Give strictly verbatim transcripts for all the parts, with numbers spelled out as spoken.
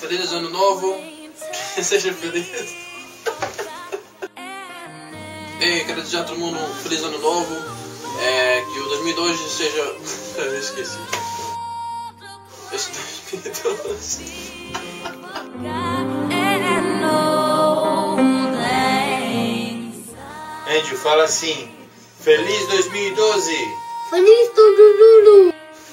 Feliz ano novo. Seja feliz. E quero desejar a todo mundo um feliz ano novo. É, que o dois mil e doze seja... Eu esqueci. Esse dois mil e doze... Andrew, fala assim. Feliz dois mil e doze. Feliz Lulu.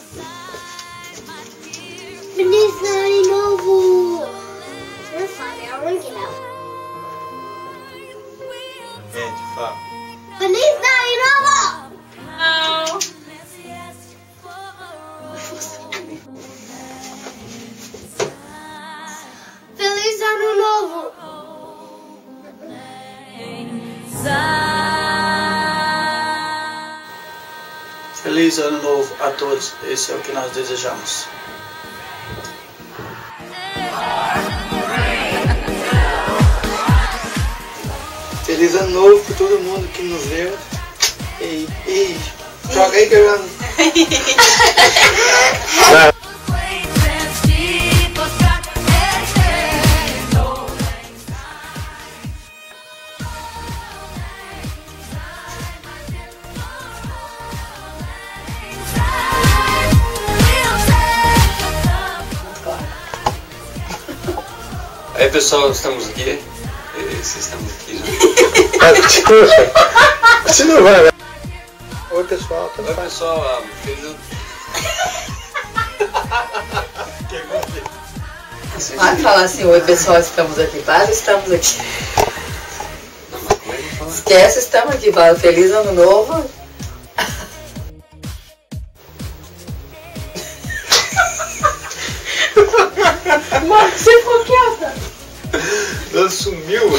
Feliz ano novo. You're funny, I'll ring it out. Andrew, fala. Feliz ano novo. Não. Feliz ano novo. Feliz ano novo a todos. Esse é o que nós desejamos. Feliz ano novo para todo mundo que nos viu. E, e joga aí que eu já... Aí pessoal, estamos aqui. Vocês estamos aqui já. Continua, vai, vai. Oi pessoal, tudo Oi bem? pessoal, ah, feliz... Vai falar assim, oi pessoal, estamos aqui. Para, estamos aqui. Não, mas como é que eu falo? Esquece, estamos aqui. Fala, feliz ano novo. Mano, você ficou quieta. Ela sumiu.